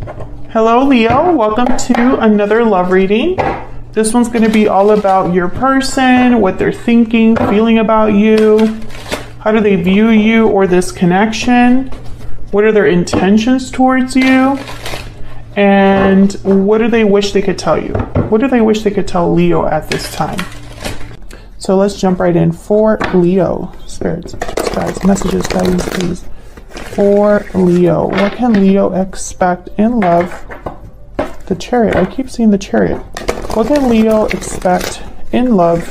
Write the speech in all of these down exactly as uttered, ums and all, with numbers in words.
Hello, Leo. Welcome to another love reading. This one's going to be all about your person, what they're thinking, feeling about you. How do they view you or this connection? What are their intentions towards you? And what do they wish they could tell you? What do they wish they could tell Leo at this time? So let's jump right in. For Leo, spirits, guys, messages, guidance, please. For Leo, what can Leo expect in love? The Chariot. I keep seeing the Chariot. What can Leo expect in love?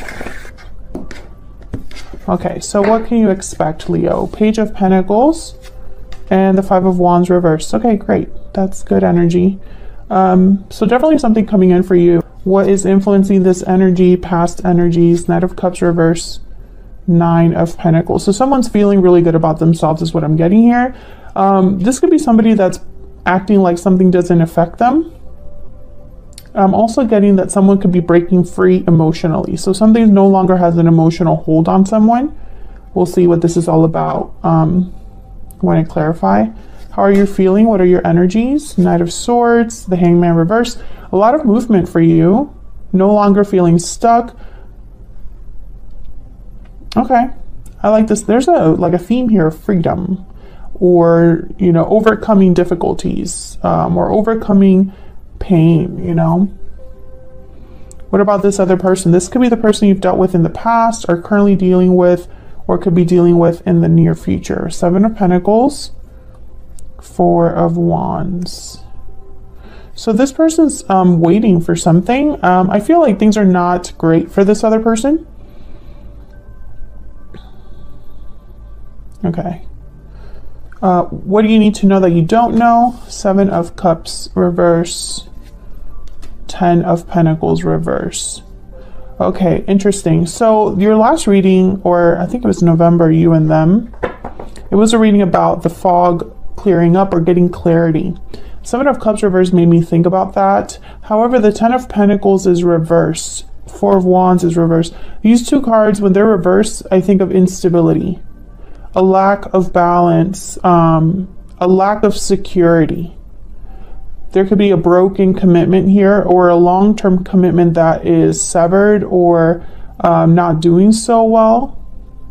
Okay, so what can you expect, Leo? Page of Pentacles and the Five of Wands reversed. Okay, great. That's good energy. Um, so definitely something coming in for you. What is influencing this energy? Past energies. Knight of Cups reverse. Nine of Pentacles. So someone's feeling really good about themselves is what I'm getting here. Um, this could be somebody that's acting like something doesn't affect them. I'm also getting that someone could be breaking free emotionally. So something no longer has an emotional hold on someone. We'll see what this is all about um, when I clarify. How are you feeling? What are your energies? Knight of Swords, the Hangman reverse. A lot of movement for you. No longer feeling stuck. Okay, I like this. There's a like a theme here of freedom, or you know, overcoming difficulties, um, or overcoming pain. You know. What about this other person? This could be the person you've dealt with in the past, or currently dealing with, or could be dealing with in the near future. Seven of Pentacles, Four of Wands. So this person's um, waiting for something. Um, I feel like things are not great for this other person. Okay. Uh, what do you need to know that you don't know? Seven of Cups reverse. Ten of Pentacles reverse. Okay, interesting. So your last reading, or I think it was November, you and them, it was a reading about the fog clearing up or getting clarity. Seven of Cups reverse made me think about that. However, the Ten of Pentacles is reversed. Four of Wands is reversed. These two cards, when they're reversed, I think of instability. A lack of balance, um, a lack of security. There could be a broken commitment here, or a long-term commitment that is severed or um, not doing so well.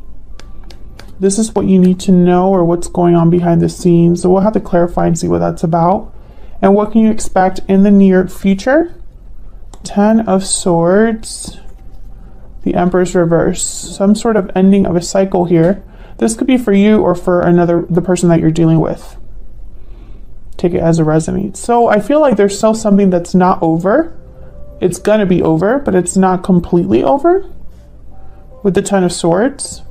This is what you need to know, or what's going on behind the scenes. So we'll have to clarify and see what that's about. And what can you expect in the near future? Ten of Swords, the Empress reverse. Some sort of ending of a cycle here. This could be for you or for another, the person that you're dealing with. Take it as it resonates. So I feel like there's still something that's not over. It's gonna be over, but it's not completely over. With the Ten of Swords.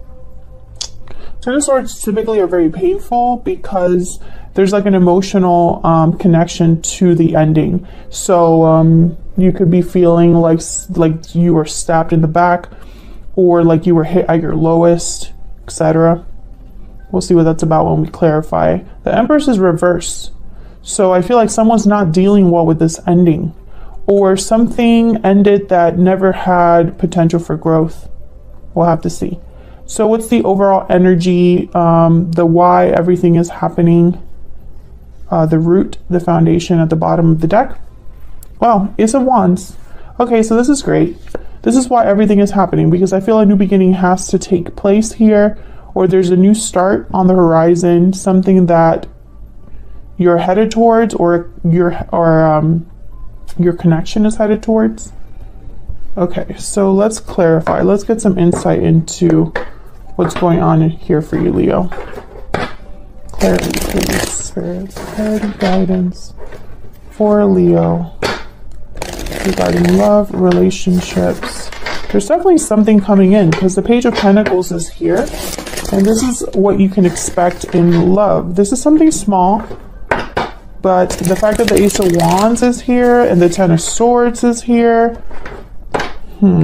Ten of Swords typically are very painful because there's like an emotional um, connection to the ending. So um, you could be feeling like, like you were stabbed in the back, or like you were hit at your lowest, et cetera. We'll see what that's about when we clarify. The Empress is reversed. So I feel like someone's not dealing well with this ending, or something ended that never had potential for growth. We'll have to see. So what's the overall energy, um, the why everything is happening, uh, the root, the foundation at the bottom of the deck? Well, Ace of Wands. Okay, so this is great. This is why everything is happening, because I feel a new beginning has to take place here, or there's a new start on the horizon, something that you're headed towards, or your or um, your connection is headed towards. Okay, so let's clarify. Let's get some insight into what's going on here for you, Leo. Clarity, please, Spirit. Clarity, guidance for Leo regarding love, relationships. There's definitely something coming in, because the Page of Pentacles is here, and this is what you can expect in love. This is something small, but the fact that the Ace of Wands is here and the Ten of Swords is here, hmm.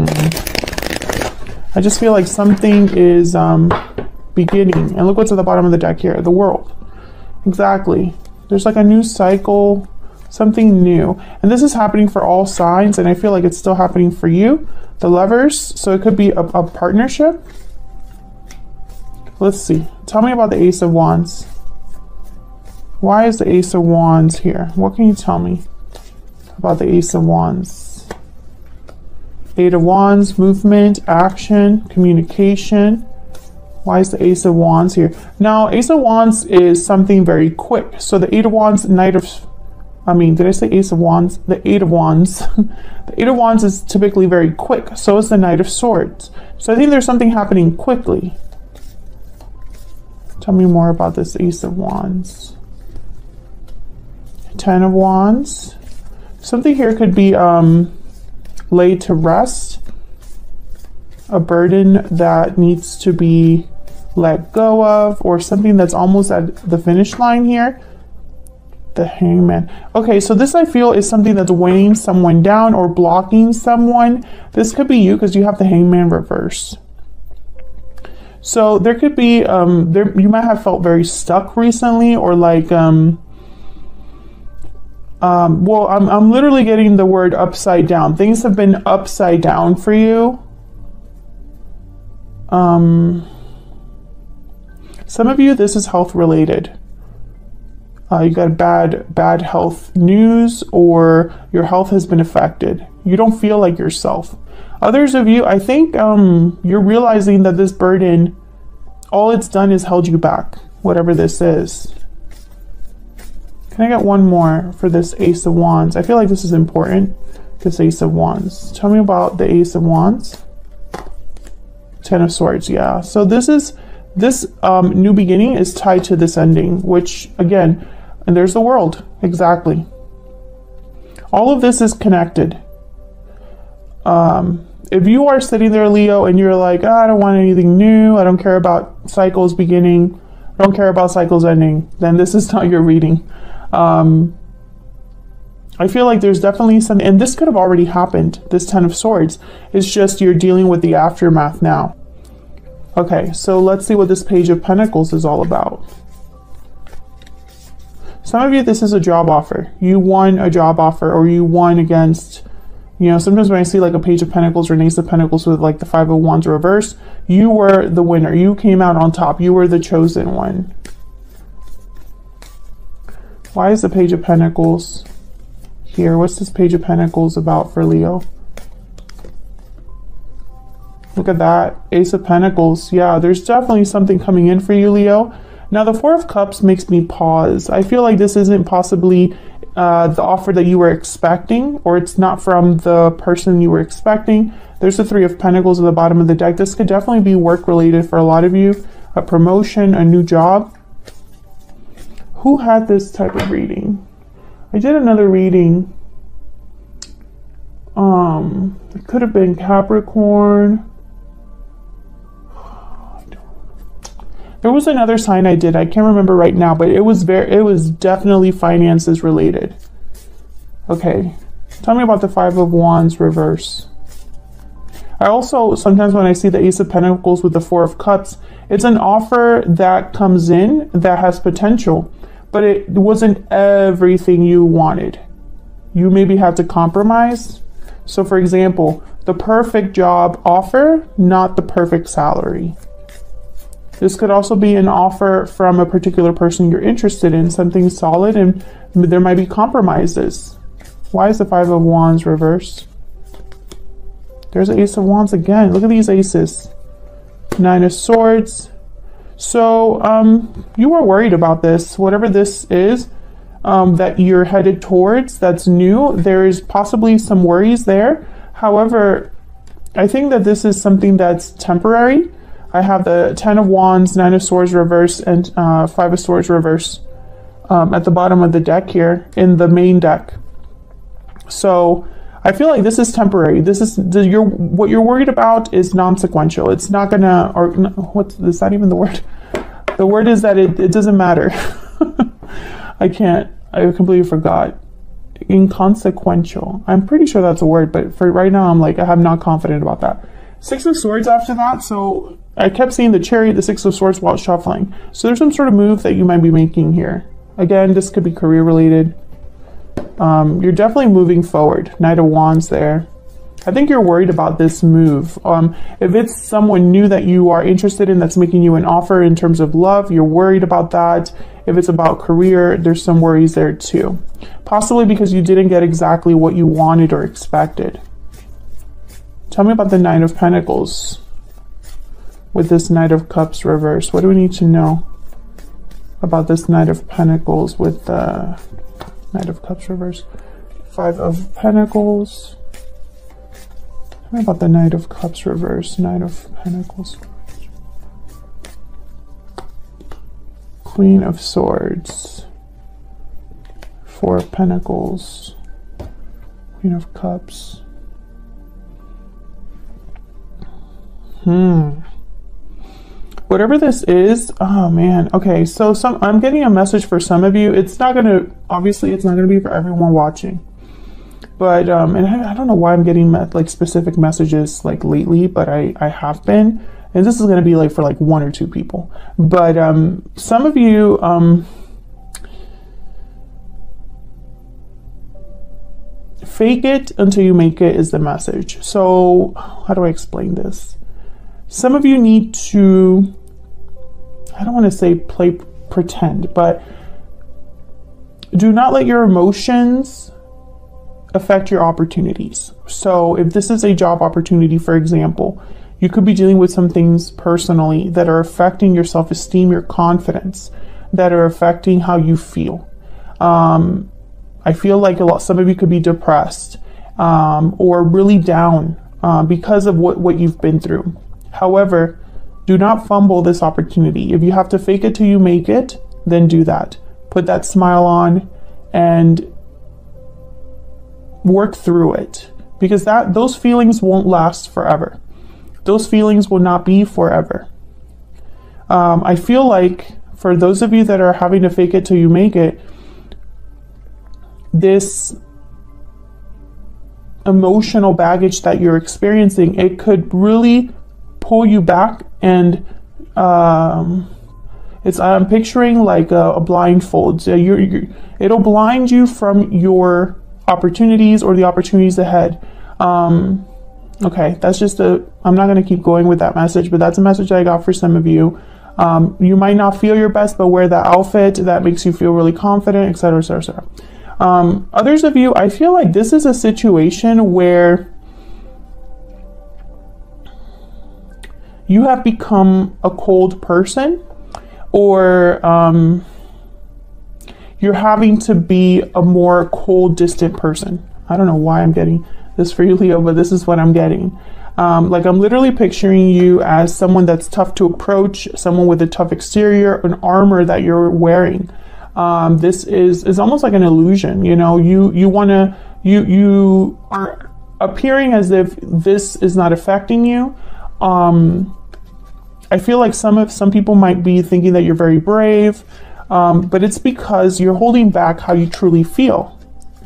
I just feel like something is um, beginning. And look what's at the bottom of the deck here, the World. Exactly. There's like a new cycle, something new. And this is happening for all signs, and I feel like it's still happening for you. The Lovers, so it could be a, a partnership. Let's see. Tell me about the Ace of Wands. Why is the Ace of Wands here? What can you tell me about the Ace of Wands? Eight of Wands, movement, action, communication. Why is the Ace of Wands here? Now, Ace of Wands is something very quick. So the Eight of Wands, Knight of, I mean, did I say Ace of Wands? The Eight of Wands. The Eight of Wands is typically very quick. So is the Knight of Swords. So I think there's something happening quickly. Tell me more about this Ace of Wands. Ten of Wands. Something here could be um, laid to rest. A burden that needs to be let go of, or something that's almost at the finish line here. The Hangman. Okay, so this I feel is something that's weighing someone down or blocking someone. This could be you because you have the Hangman reverse. So there could be, um, there you might have felt very stuck recently, or like, um, um, well, I'm, I'm literally getting the word upside down. Things have been upside down for you. Um, some of you, this is health related. Uh, you got bad, bad health news, or your health has been affected. You don't feel like yourself. Others of you, I think um, you're realizing that this burden, all it's done is held you back, whatever this is. Can I get one more for this Ace of Wands? I feel like this is important, this Ace of Wands. Tell me about the Ace of Wands. Ten of Swords, yeah. So this is, this um, new beginning is tied to this ending, which again, and there's the World, exactly. All of this is connected. Um, if you are sitting there, Leo, and you're like, oh, I don't want anything new, I don't care about cycles beginning, I don't care about cycles ending, then this is not your reading. Um, I feel like there's definitely some, and this could have already happened, this Ten of Swords. It's just you're dealing with the aftermath now. Okay, so let's see what this Page of Pentacles is all about. Some of you, this is a job offer. You won a job offer, or you won against, you know, sometimes when I see like a Page of Pentacles or an Ace of Pentacles with like the Five of Wands reverse, you were the winner. You came out on top. You were the chosen one. Why is the Page of Pentacles here? What's this Page of Pentacles about for Leo? Look at that. Ace of Pentacles. Yeah, there's definitely something coming in for you, Leo. Now, the Four of Cups makes me pause. I feel like this isn't possibly uh, the offer that you were expecting, or it's not from the person you were expecting. There's the Three of Pentacles at the bottom of the deck. This could definitely be work-related for a lot of you. A promotion, a new job. Who had this type of reading? I did another reading. Um, it could have been Capricorn. There was another sign I did. I can't remember right now, but it was very, it was definitely finances related. Okay, tell me about the Five of Wands reverse. I also, sometimes when I see the Ace of Pentacles with the Four of Cups, it's an offer that comes in that has potential, but it wasn't everything you wanted. You maybe had to compromise. So for example, the perfect job offer, not the perfect salary. This could also be an offer from a particular person you're interested in, something solid, and there might be compromises. Why is the Five of Wands reverse? There's the Ace of Wands again. Look at these aces. Nine of Swords. So um, you were worried about this. Whatever this is um, that you're headed towards that's new, there is possibly some worries there. However, I think that this is something that's temporary. I have the Ten of Wands, Nine of Swords reverse, and uh, Five of Swords reverse um, at the bottom of the deck here in the main deck. So I feel like this is temporary. This is the, you're, what you're worried about is non-sequential. It's not gonna, or what's, is that even the word? The word is that it, it doesn't matter. I can't, I completely forgot. Inconsequential. I'm pretty sure that's a word, but for right now, I'm like, I'm not confident about that. Six of Swords after that, so I kept seeing the Chariot, the Six of Swords while shuffling. So there's some sort of move that you might be making here. Again, this could be career related. Um, you're definitely moving forward. Knight of Wands there. I think you're worried about this move. Um, if it's someone new that you are interested in that's making you an offer in terms of love, you're worried about that. If it's about career, there's some worries there too. Possibly because you didn't get exactly what you wanted or expected. Tell me about the Nine of Pentacles with this Knight of Cups reverse. What do we need to know about this Knight of Pentacles with the Knight of Cups reverse? Five of Pentacles. Tell me about the Knight of Cups reverse, Knight of Pentacles. Queen of Swords. Four of Pentacles. Queen of Cups. Hmm. Whatever this is, oh man. Okay, so some I'm getting a message for some of you. It's not gonna, obviously it's not gonna be for everyone watching. But, um, and I, I don't know why I'm getting like specific messages like lately, but I, I have been. And this is gonna be like for like one or two people. But um, some of you, um, fake it until you make it is the message. So how do I explain this? Some of you need to, I don't want to say play pretend, but do not let your emotions affect your opportunities. So if this is a job opportunity, for example, you could be dealing with some things personally that are affecting your self-esteem, your confidence, that are affecting how you feel. Um, I feel like a lot, some of you could be depressed um, or really down uh, because of what, what you've been through. However, do not fumble this opportunity. If you have to fake it till you make it, then do that. Put that smile on and work through it, because that those feelings won't last forever. Those feelings will not be forever. Um, I feel like for those of you that are having to fake it till you make it, this emotional baggage that you're experiencing, it could really pull you back, and um, it's I'm picturing like a, a blindfold. So you're, you're, it'll blind you from your opportunities or the opportunities ahead. Um, okay, that's just a, I'm not going to keep going with that message, but that's a message I got for some of you. Um, you might not feel your best, but wear that outfit that makes you feel really confident, et cetera, et cetera, et cetera. Um, others of you, I feel like this is a situation where you have become a cold person, or um, you're having to be a more cold, distant person. I don't know why I'm getting this for you, Leo, but this is what I'm getting. Um, like I'm literally picturing you as someone that's tough to approach, someone with a tough exterior, an armor that you're wearing. Um, this is, is almost like an illusion. You know, you, you want to, you, you are appearing as if this is not affecting you. Um, I feel like some of some people might be thinking that you're very brave, um, but it's because you're holding back how you truly feel.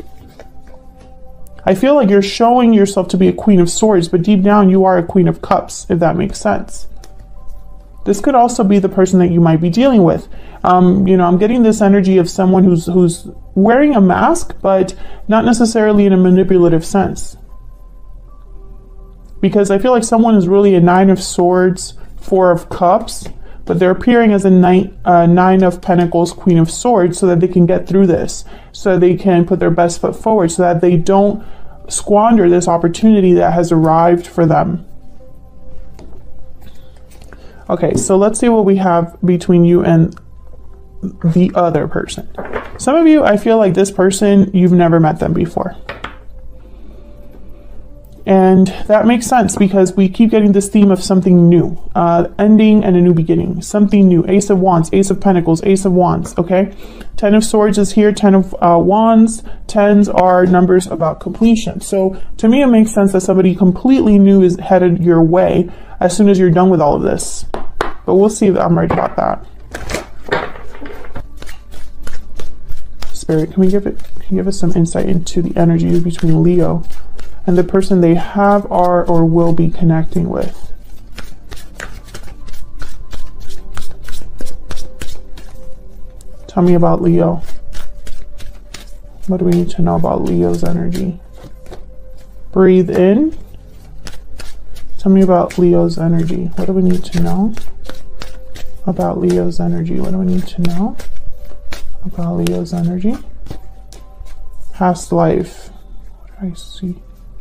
I feel like you're showing yourself to be a Queen of Swords, but deep down you are a Queen of Cups, if that makes sense. This could also be the person that you might be dealing with. Um, you know, I'm getting this energy of someone who's who's wearing a mask, but not necessarily in a manipulative sense. Because I feel like someone is really a Nine of Swords, Four of Cups, but they're appearing as a nine, uh, Nine of Pentacles, Queen of Swords, so that they can get through this, so they can put their best foot forward, so that they don't squander this opportunity that has arrived for them. Okay, so let's see what we have between you and the other person. Some of you, I feel like this person, you've never met them before. And that makes sense because we keep getting this theme of something new, uh, ending and a new beginning, something new. Ace of Wands, Ace of Pentacles, Ace of Wands, okay? Ten of Swords is here, Ten of uh, Wands. Tens are numbers about completion. So to me, it makes sense that somebody completely new is headed your way as soon as you're done with all of this. But we'll see if I'm right about that. Spirit, can we give it, can you give us some insight into the energy between Leo and the person they have, are, or will be connecting with? Tell me about Leo. What do we need to know about Leo's energy? Breathe in. Tell me about Leo's energy. What do we need to know about Leo's energy? What do we need to know about Leo's energy. Past life. What do I see?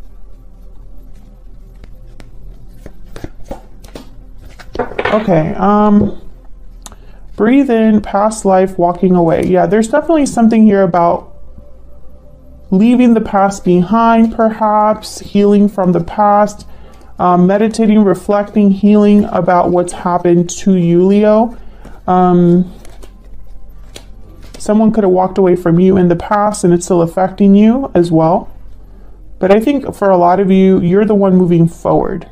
Okay, um, breathe in, past life, walking away. Yeah, there's definitely something here about leaving the past behind, perhaps, healing from the past, um, meditating, reflecting, healing about what's happened to you, Leo. Um, someone could have walked away from you in the past and it's still affecting you as well. But I think for a lot of you, you're the one moving forward.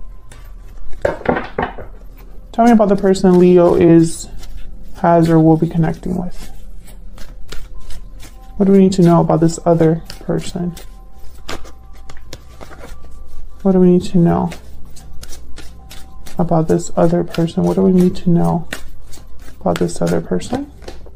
Tell me about the person Leo is, has, or will be connecting with. What do we need to know about this other person? What do we need to know about this other person? What do we need to know about this other person?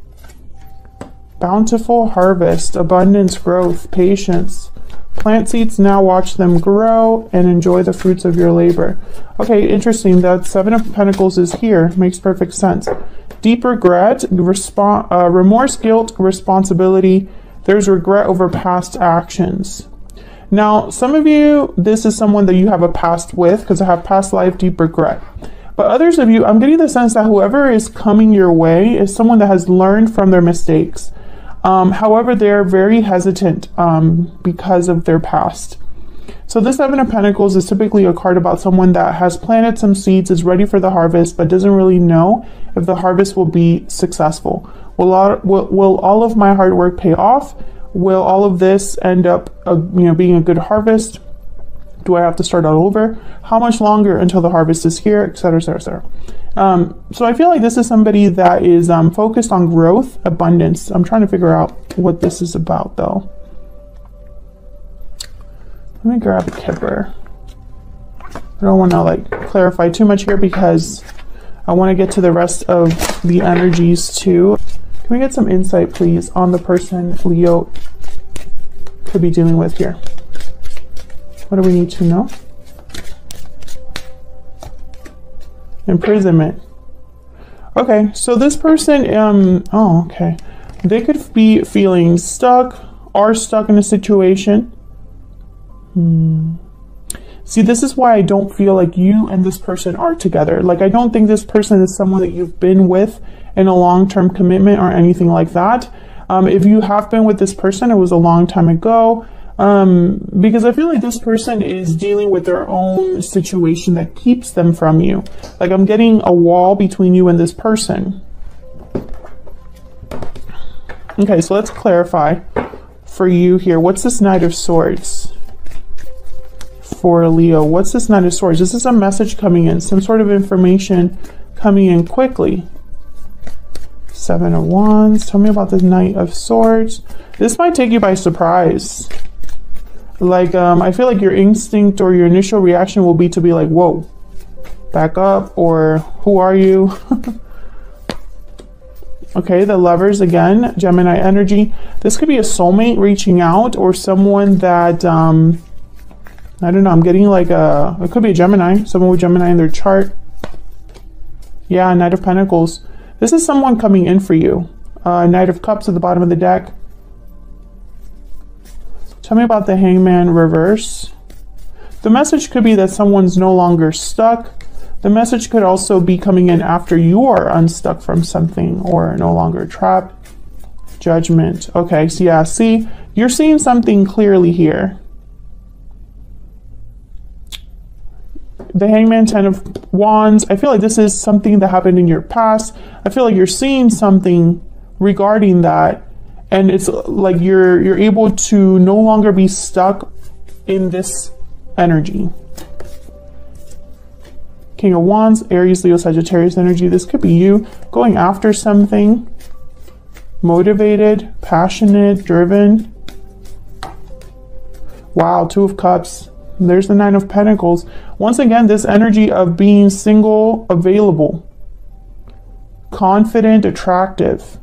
Bountiful harvest, abundance, growth, patience. Plant seeds now, watch them grow, and enjoy the fruits of your labor. Okay, interesting. That Seven of Pentacles is here. Makes perfect sense. Deep regret, respo- uh, remorse, guilt, responsibility. There's regret over past actions. Now, some of you, this is someone that you have a past with, because I have past life, deep regret. But others of you, I'm getting the sense that whoever is coming your way is someone that has learned from their mistakes. Um, however, they're very hesitant um, because of their past. So this Seven of Pentacles is typically a card about someone that has planted some seeds, is ready for the harvest, but doesn't really know if the harvest will be successful. Will all, will, will all of my hard work pay off? Will all of this end up uh, you know, being a good harvest? Do I have to start all over? How much longer until the harvest is here, et cetera, et cetera, et cetera. Um, so I feel like this is somebody that is um, focused on growth, abundance. I'm trying to figure out what this is about, though. Let me grab a Kipper. I don't want to like clarify too much here because I want to get to the rest of the energies too. Can we get some insight, please, on the person Leo could be dealing with here? What do we need to know? Imprisonment. Okay, so this person, um, oh, okay. They could be feeling stuck, are stuck in a situation. Hmm. See, this is why I don't feel like you and this person are together. Like, I don't think this person is someone that you've been with in a long-term commitment or anything like that. Um, if you have been with this person, it was a long time ago. Um, because I feel like this person is dealing with their own situation that keeps them from you. Like, I'm getting a wall between you and this person. Okay, so let's clarify for you here. What's this Knight of Swords for Leo? What's this Knight of Swords? This is a message coming in, some sort of information coming in quickly. Seven of Wands. Tell me about the Knight of Swords. This might take you by surprise. Like, um, I feel like your instinct or your initial reaction will be to be like, whoa, back up, or who are you? Okay, the Lovers again, Gemini energy. This could be a soulmate reaching out, or someone that, um, I don't know, I'm getting like a, it could be a Gemini, someone with Gemini in their chart. Yeah, Knight of Pentacles. This is someone coming in for you. Uh, Knight of Cups at the bottom of the deck. Tell me about the Hangman reverse. The message could be that someone's no longer stuck. The message could also be coming in after you are unstuck from something or no longer trapped. Judgment. Okay, so yeah, see, you're seeing something clearly here. The Hangman, Ten of Wands. I feel like this is something that happened in your past. I feel like you're seeing something regarding that. And it's like you're you're able to no longer be stuck in this energy. King of Wands, Aries, Leo, Sagittarius energy. This could be you going after something. Motivated, passionate, driven. Wow, Two of Cups. There's the Nine of Pentacles. Once again, this energy of being single, available, confident, attractive.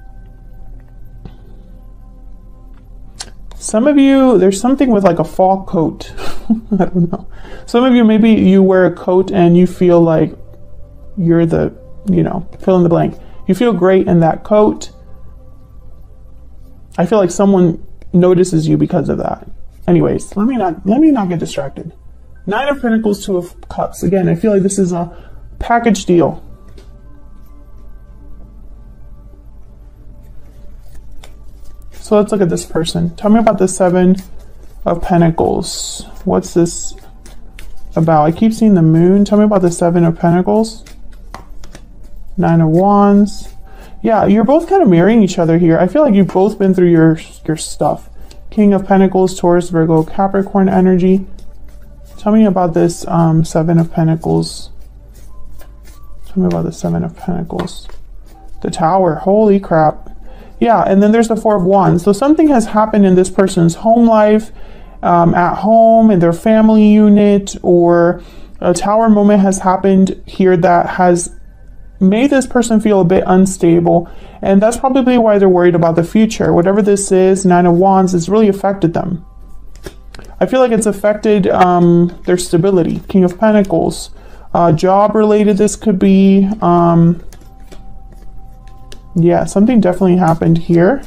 Some of you, there's something with like a fall coat. I don't know. Some of you, maybe you wear a coat and you feel like you're the, you know, fill in the blank. You feel great in that coat. I feel like someone notices you because of that. Anyways, let me not let me not get distracted. Nine of Pentacles, Two of Cups. Again, I feel like this is a package deal. So let's look at this person. Tell me about the Seven of Pentacles. What's this about? I keep seeing the Moon. Tell me about the Seven of Pentacles. Nine of Wands. Yeah, you're both kind of marrying each other here. I feel like you've both been through your, your stuff. King of Pentacles, Taurus, Virgo, Capricorn energy. Tell me about this um, Seven of Pentacles. Tell me about the Seven of Pentacles. The Tower. Holy crap. Yeah, and then there's the Four of Wands. So something has happened in this person's home life, um, at home, in their family unit, or a Tower moment has happened here that has made this person feel a bit unstable. And that's probably why they're worried about the future. Whatever this is, Nine of Wands, it's really affected them. I feel like it's affected um, their stability. King of Pentacles. Uh, job related, this could be. Um, Yeah, something definitely happened here.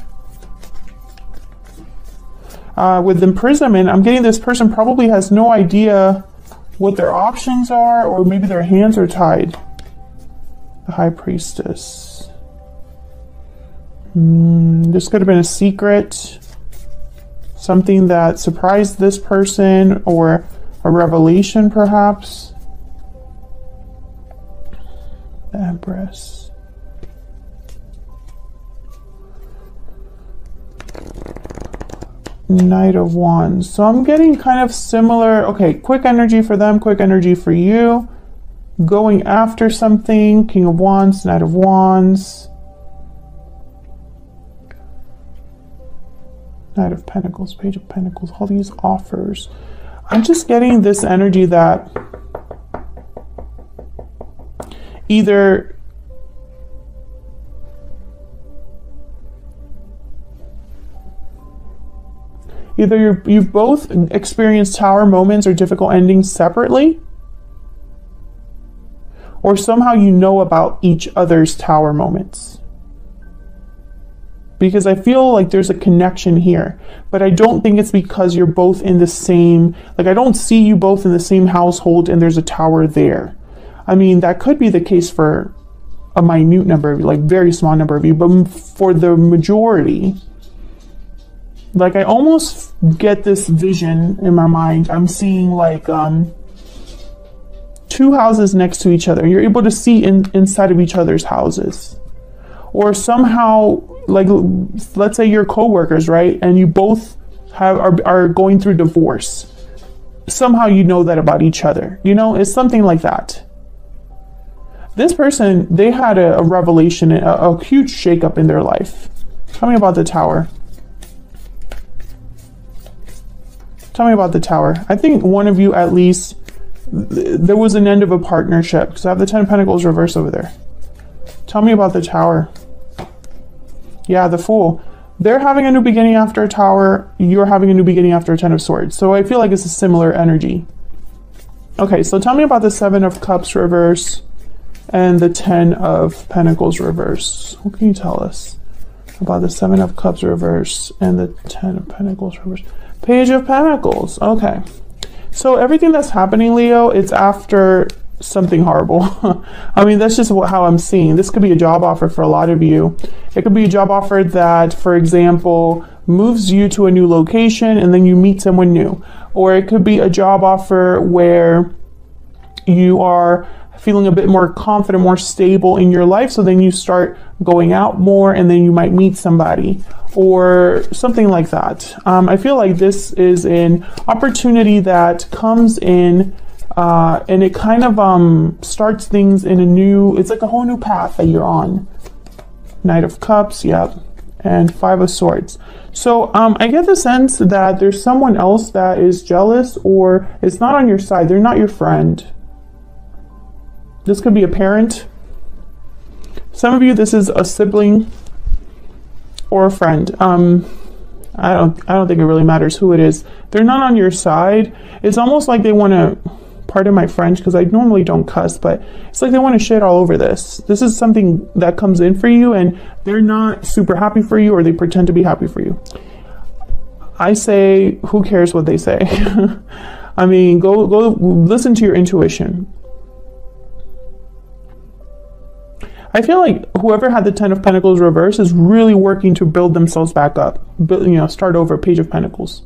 Uh, with imprisonment, I'm getting this person probably has no idea what their options are, or maybe their hands are tied. The High Priestess. Mm, this could have been a secret. Something that surprised this person, or a revelation perhaps. The Empress. Knight of Wands. So I'm getting kind of similar. Okay, quick energy for them, quick energy for you. Going after something. King of Wands, Knight of Wands. Knight of Pentacles, Page of Pentacles, all these offers. I'm just getting this energy that either Either you're, you've both experienced Tower moments or difficult endings separately, or somehow you know about each other's Tower moments. Because I feel like there's a connection here, but I don't think it's because you're both in the same, like I don't see you both in the same household and there's a Tower there. I mean, that could be the case for a minute number of you, like very small number of you, but for the majority, like I almost get this vision in my mind. I'm seeing like um, two houses next to each other. You're able to see in, inside of each other's houses. Or somehow, like, let's say you're co-workers, right? And you both have are, are going through divorce. Somehow you know that about each other. You know, it's something like that. This person, they had a, a revelation, a, a huge shakeup in their life. Tell me about the Tower. Tell me about the Tower. I think one of you at least, th there was an end of a partnership, because I have the Ten of Pentacles reversed over there. Tell me about the Tower. Yeah, the Fool. They're having a new beginning after a Tower. You're having a new beginning after a Ten of Swords. So I feel like it's a similar energy. Okay, so tell me about the Seven of Cups reverse and the Ten of Pentacles reverse. What can you tell us about the Seven of Cups reverse and the Ten of Pentacles reverse? Page of Pentacles. Okay. So everything that's happening, Leo, it's after something horrible. I mean, that's just how I'm seeing. This could be a job offer for a lot of you. It could be a job offer that, for example, moves you to a new location and then you meet someone new. Or it could be a job offer where you are feeling a bit more confident, more stable in your life. So then you start going out more and then you might meet somebody or something like that. Um, I feel like this is an opportunity that comes in uh, and it kind of um, starts things in a new, it's like a whole new path that you're on. Knight of Cups, yep, and Five of Swords. So um, I get the sense that there's someone else that is jealous or it's not on your side. They're not your friend. This could be a parent. Some of you, this is a sibling or a friend. Um, I don't, I don't think it really matters who it is. They're not on your side. It's almost like they want to pardon my French because I normally don't cuss, but it's like they want to shit all over this. This is something that comes in for you and they're not super happy for you, or they pretend to be happy for you. I say, who cares what they say? I mean, go go listen to your intuition. I feel like whoever had the Ten of Pentacles reverse is really working to build themselves back up, but, you know, start over, Page of Pentacles.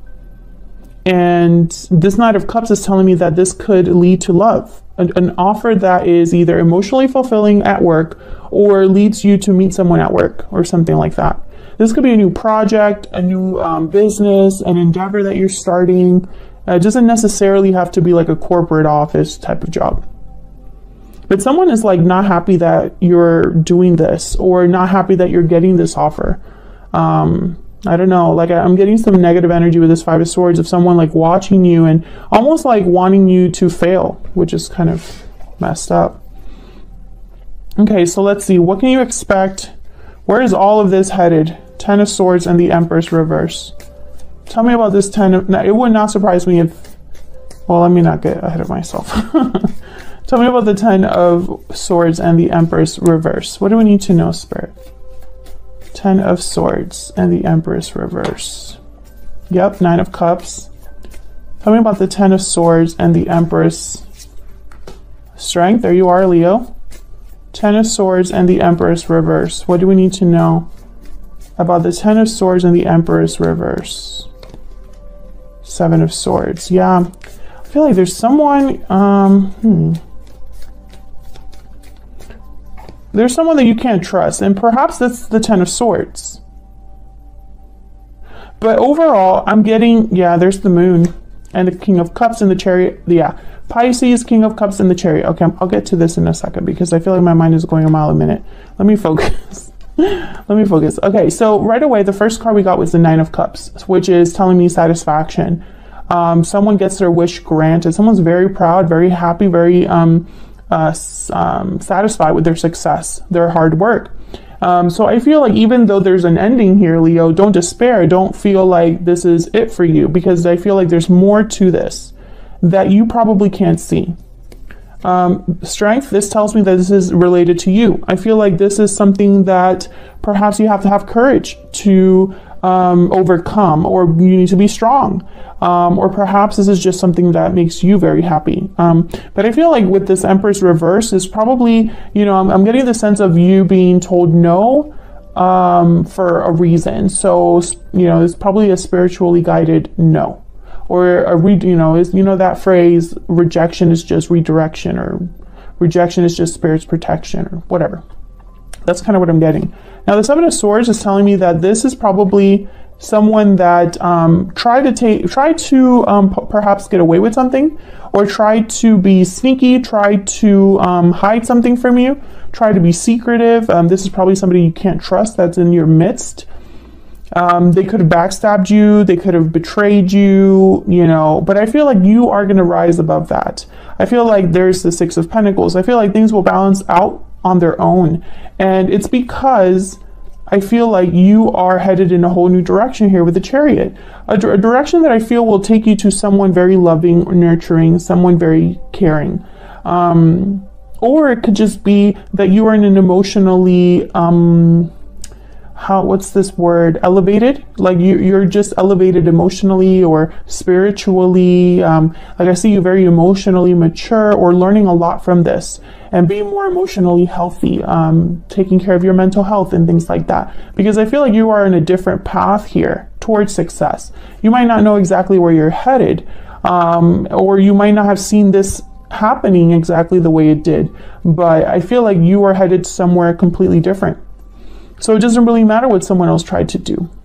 And this Knight of Cups is telling me that this could lead to love, an, an offer that is either emotionally fulfilling at work or leads you to meet someone at work or something like that. This could be a new project, a new um, business, an endeavor that you're starting. Uh, it doesn't necessarily have to be like a corporate office type of job. But someone is like not happy that you're doing this, or not happy that you're getting this offer. Um, I don't know, like I'm getting some negative energy with this Five of Swords of someone like watching you and almost like wanting you to fail, which is kind of messed up. Okay, so let's see, what can you expect? Where is all of this headed? Ten of Swords and the Empress reverse. Tell me about this Ten of, it would not surprise me if, well, let me not get ahead of myself. Tell me about the Ten of Swords and the Empress reverse. What do we need to know, Spirit? Ten of Swords and the Empress reverse. Yep, Nine of Cups. Tell me about the Ten of Swords and the Empress. Strength, there you are, Leo. Ten of Swords and the Empress reverse. What do we need to know about the Ten of Swords and the Empress reverse? Seven of Swords. Yeah, I feel like there's someone, um, hmm. There's someone that you can't trust, and perhaps that's the Ten of Swords. But overall, I'm getting, yeah, there's the Moon and the King of Cups and the Chariot. Yeah, Pisces, King of Cups and the Chariot. Okay, I'll get to this in a second because I feel like my mind is going a mile a minute. Let me focus. Let me focus. Okay, so right away, the first card we got was the Nine of Cups, which is telling me satisfaction. Um, someone gets their wish granted. Someone's very proud, very happy, very um, uh, um, satisfied with their success, their hard work. Um, so I feel like even though there's an ending here, Leo, don't despair. Don't feel like this is it for you, because I feel like there's more to this that you probably can't see. Um, strength, this tells me that this is related to you. I feel like this is something that perhaps you have to have courage to um, overcome, or you need to be strong. Um, or perhaps this is just something that makes you very happy. Um, but I feel like with this Empress reverse is probably, you know, I'm, I'm getting the sense of you being told no um, for a reason. So, you know, it's probably a spiritually guided no. Or, a re, you know, is, you know, that phrase, rejection is just redirection, or rejection is just spirit's protection, or whatever. That's kind of what I'm getting. Now, the Seven of Swords is telling me that this is probably someone that um, tried to take, tried to um, perhaps get away with something, or tried to be sneaky, tried to um, hide something from you, try to be secretive. Um, this is probably somebody you can't trust that's in your midst. Um, they could have backstabbed you, they could have betrayed you, you know, but I feel like you are going to rise above that. I feel like there's the Six of Pentacles. I feel like things will balance out on their own. And it's because I feel like you are headed in a whole new direction here with the Chariot. A, a direction that I feel will take you to someone very loving or nurturing, someone very caring. Um, or it could just be that you are in an emotionally... Um, how, what's this word, elevated, like you, you're just elevated emotionally or spiritually. Um, like I see you very emotionally mature, or learning a lot from this and being more emotionally healthy, um, taking care of your mental health and things like that. Because I feel like you are in a different path here towards success. You might not know exactly where you're headed, um, or you might not have seen this happening exactly the way it did, but I feel like you are headed somewhere completely different. So it doesn't really matter what someone else tried to do.